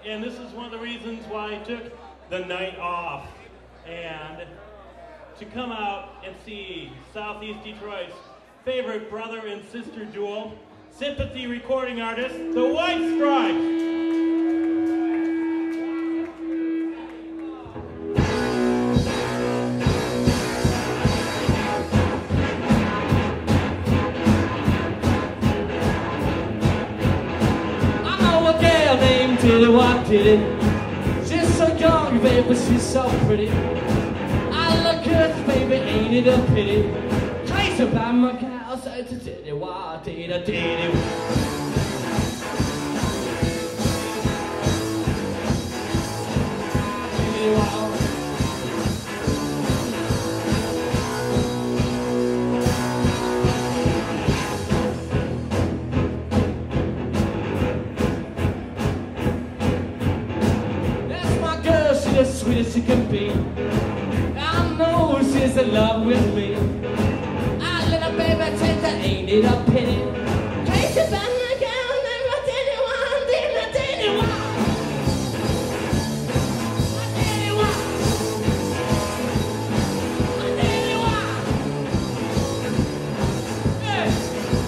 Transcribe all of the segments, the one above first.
and this is one of the reasons why I took the night off. And to come out and see Southeast Detroit's favorite brother and sister duo, sympathy recording artist, the White Stripes. Diddy, what did it? She's so young, baby, she's so pretty. I look at baby, ain't it a pity? Crazy about my cow, say to Diddy, what did I, Diddy? As sweet as she can be, I know she's in love with me. I little baby, take that, ain't it a pity? Crazy about my girl, never did it one, did it one. I did it one. I did it one. Hey.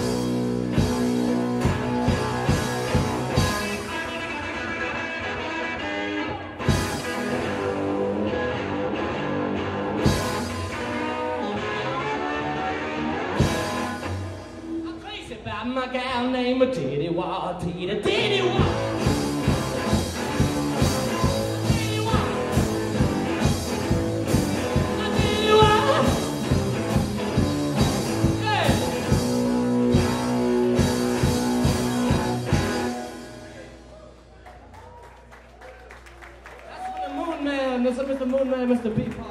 My gal named Diddy Wah, Diddy, Diddy Wah. Diddy Wah. Diddy Wah. Hey. That's for the Moon Man. That's Mr. Moon Man, Mr. B-Pop.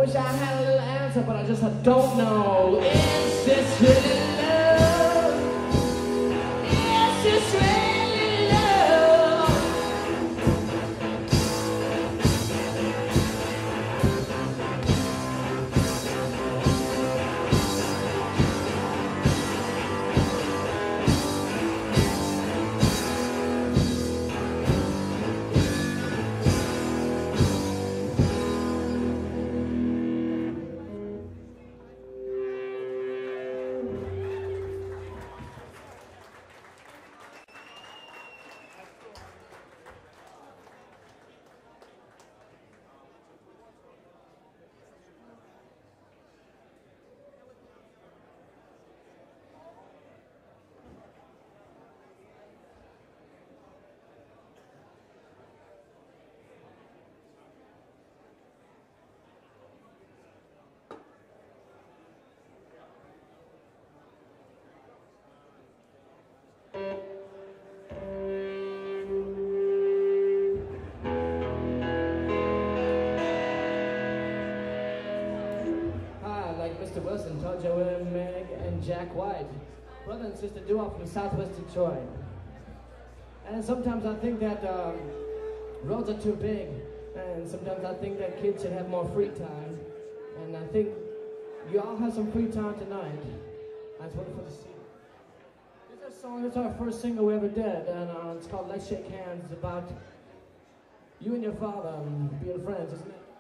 wish I had a little answer, but I don't know. Is this really love? Is this really love? Mr. Wilson, told you we're Meg and Jack White, brother and sister duo from Southwest Detroit. And sometimes I think that roads are too big, and sometimes I think that kids should have more free time. And I think you all have some free time tonight. That's wonderful to see. This is a song, it's our first single we ever did, and it's called Let's Shake Hands. It's about you and your father being friends, isn't it?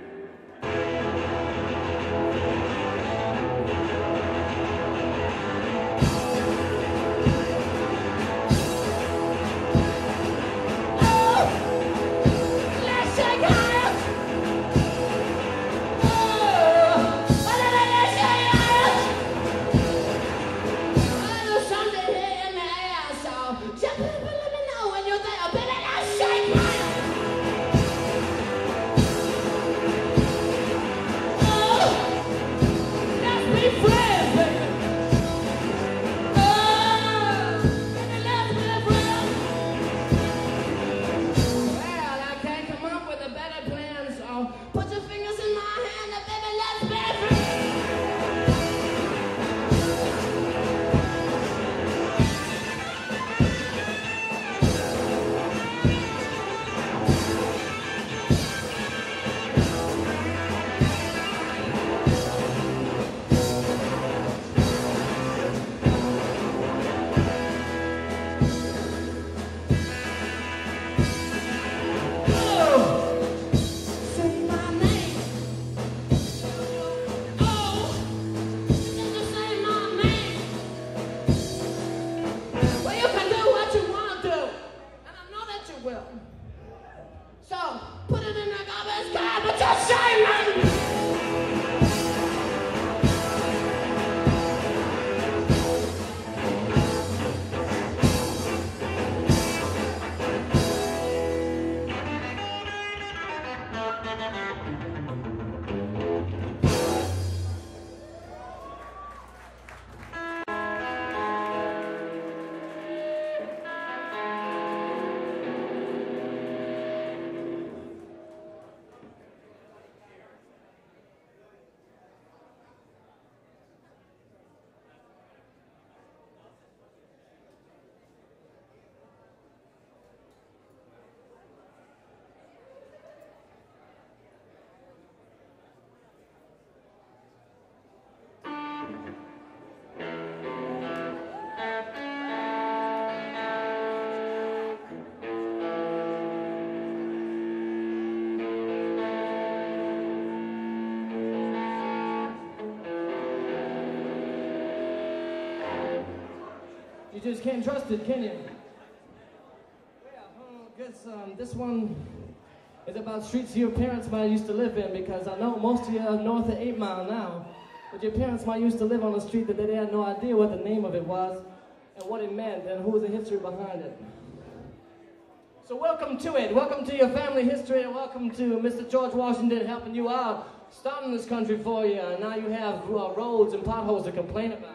You just can't trust it, can you? Yeah, I guess this one is about streets your parents might used to live in, because I know most of you are north of 8 Mile now, but your parents might used to live on a street that they had no idea what the name of it was and what it meant and who was the history behind it. So welcome to it. Welcome to your family history, and welcome to Mr. George Washington helping you out, starting this country for you, and now you have roads and potholes to complain about.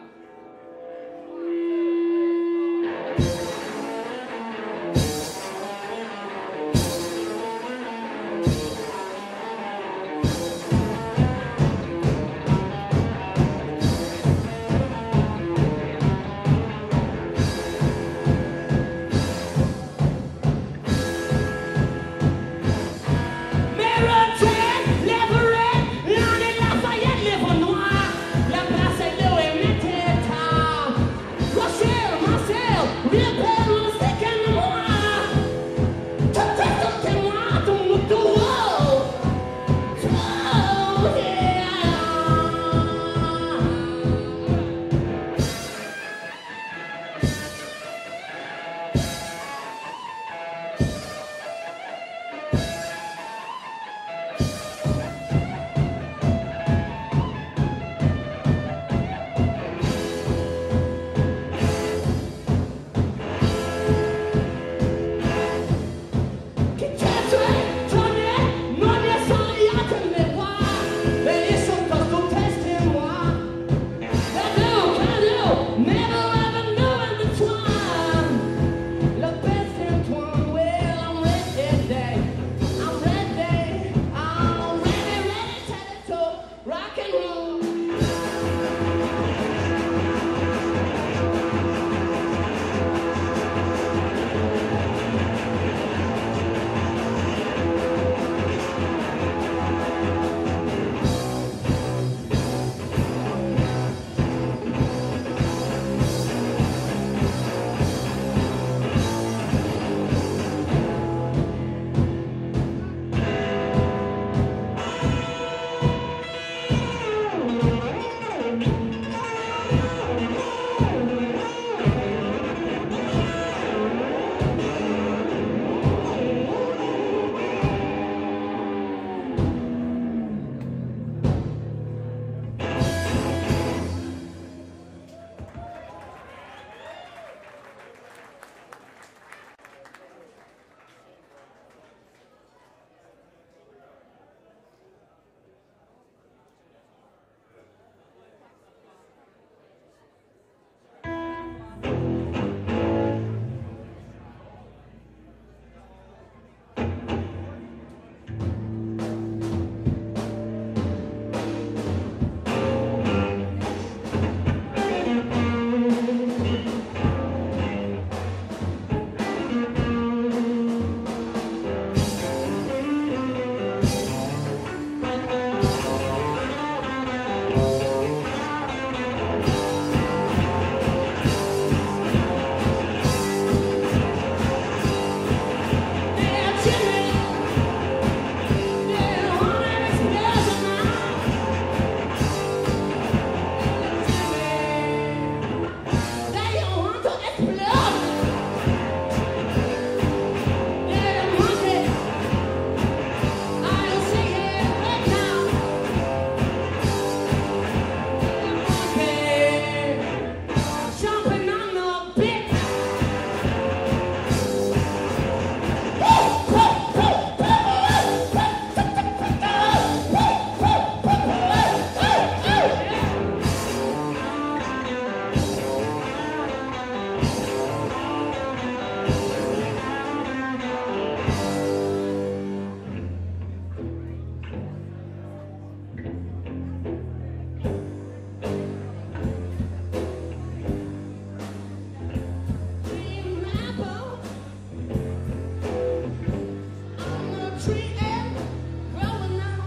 tree and growing now.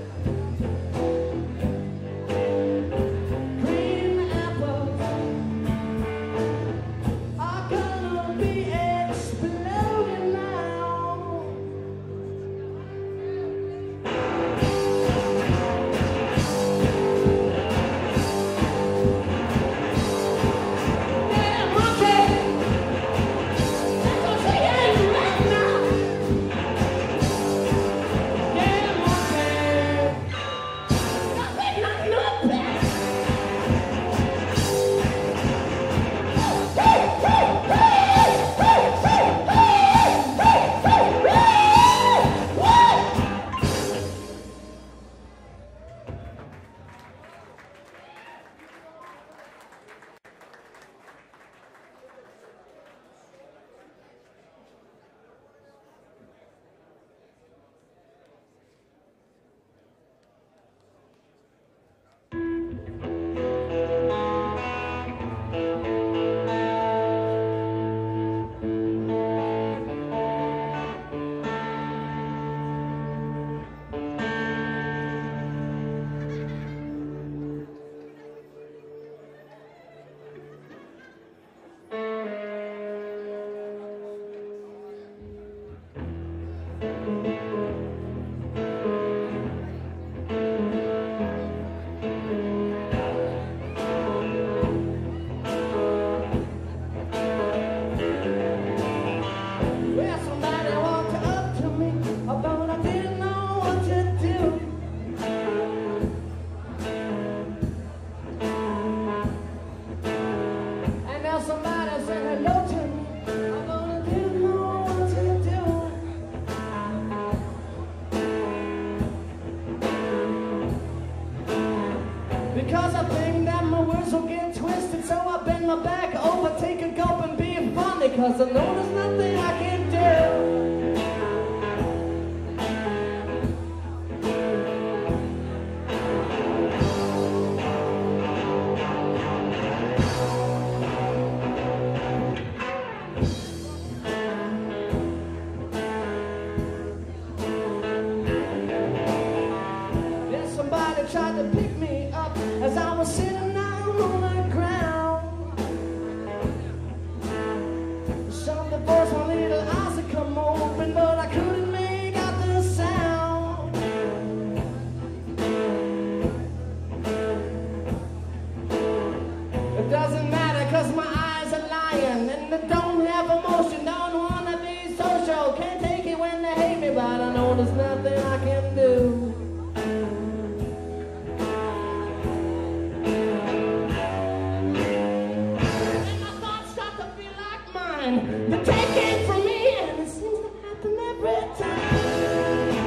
Green apples are gonna be exploding now. Yeah, monkey, that's what they ain't right now. Yeah, monkey, nothing like no bad. Well, somebody walked up to me, although I didn't know what to do. And now somebody said hello to me, although I didn't know what to do. Because I think that my words will get twisted, so I bend my back over, take a gulp and be funny, cause I know there's nothing I can do. Then somebody tried to pick me up as I was sitting down on the ground. Something forced my little eyes to come open, but I couldn't make out the sound. It doesn't matter, cause my eyes are lying, and they don't have emotion, don't wanna be social. Can't take it when they hate me, but I know there's nothing I can do. And my thoughts start to feel like mine. They take it from me, and it seems to happen every time.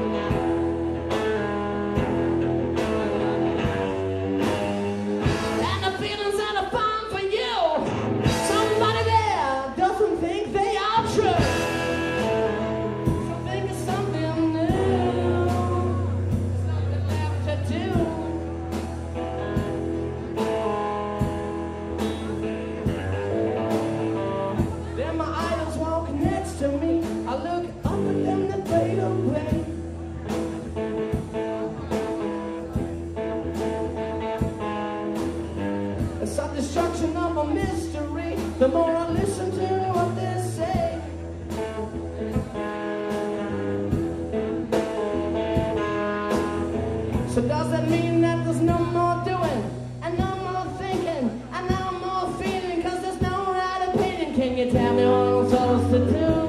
And the feelings that I find for you, somebody there doesn't think they are true. So think of something new, something left to do. Then my idols walk next to me. I look up at them, they fade away. It's a destruction of a mystery. The more I listen to what they say. So does that mean that there's no more doing, and no more thinking, and no more feeling? Cause there's no right opinion. Can you tell me what I'm supposed to do?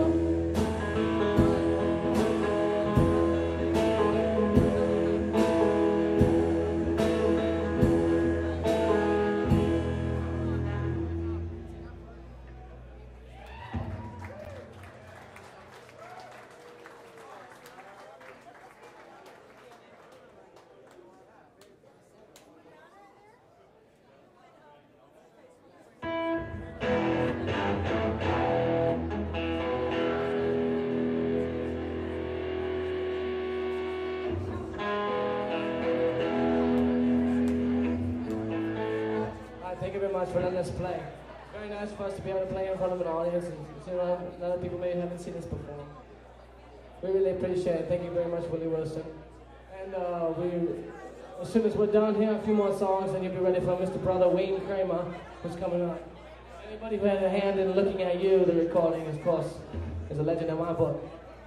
Thank you very much for letting us play. Very nice for us to be able to play in front of an audience, and you know, a lot of people may haven't seen us before. We really appreciate it. Thank you very much, Willie Wilson. And as soon as we're done here, a few more songs, and you'll be ready for Mr. Brother Wayne Kramer, who's coming up. Anybody who had a hand in looking at you, the recording, of course, is a legend in my book.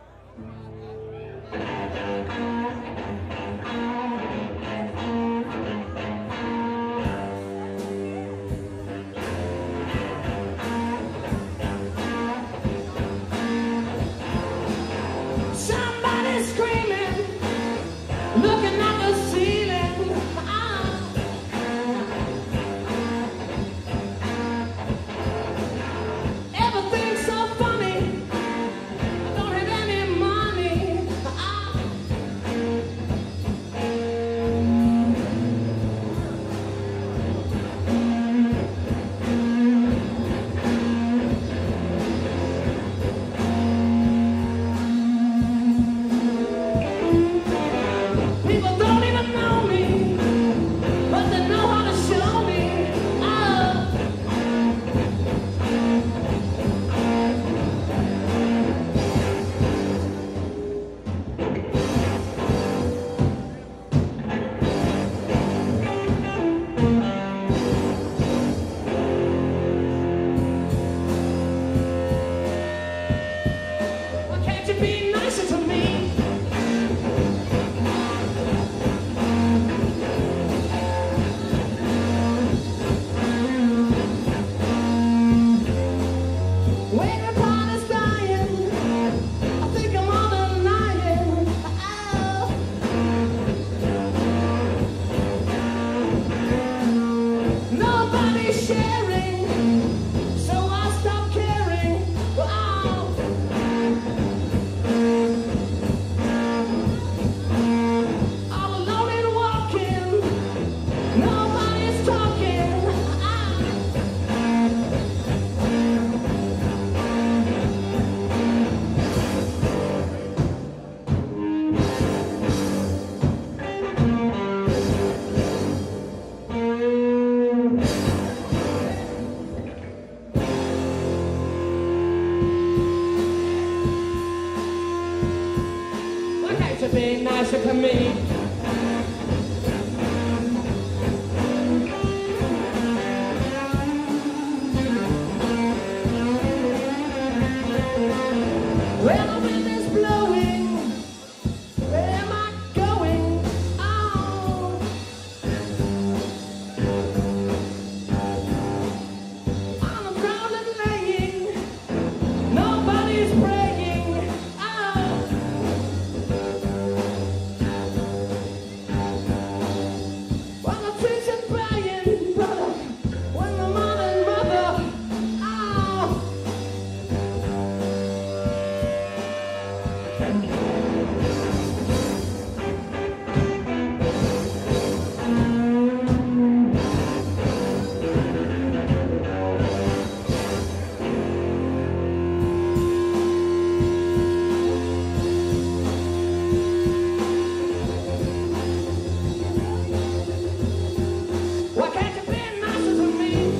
Somebody's screaming, looking at the ceiling. Everything's so funny. I don't have any money. People don't even know me, but they know how to show me. Why can't you be nicer to me? When your partner's dying, I think I'm on the lying. Nobody's sharing, so I stop caring. All alone and walking, nobody's talking. Why can't you be nicer to me? Well, the wind is blowing. Where am I going? Oh. On the ground and laying. Nobody's praying. Oh. Well, the trees are crying, brother. When the mother and mother. Oh. Why can't you be nicer to me?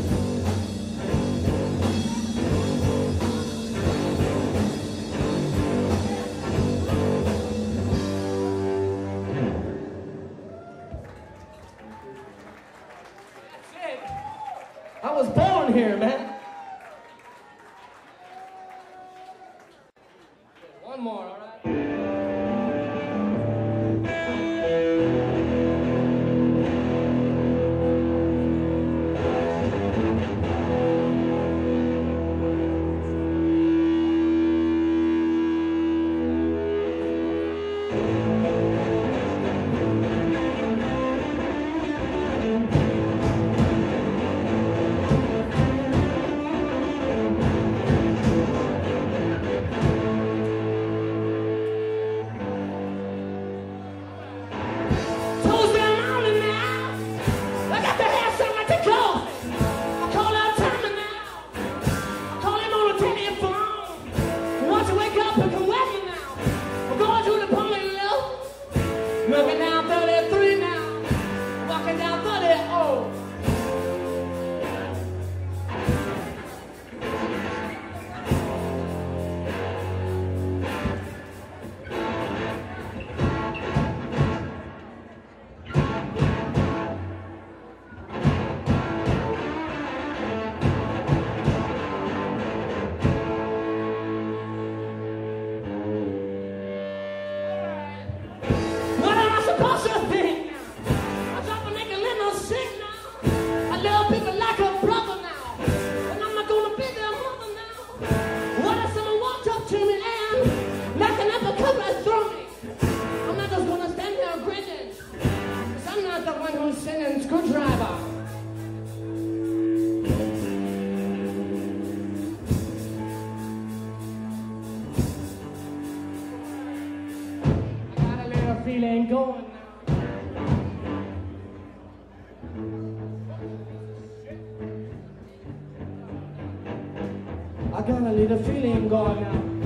That's it. I was born here, man. One more, all right? feeling going now. I got a little feeling going now.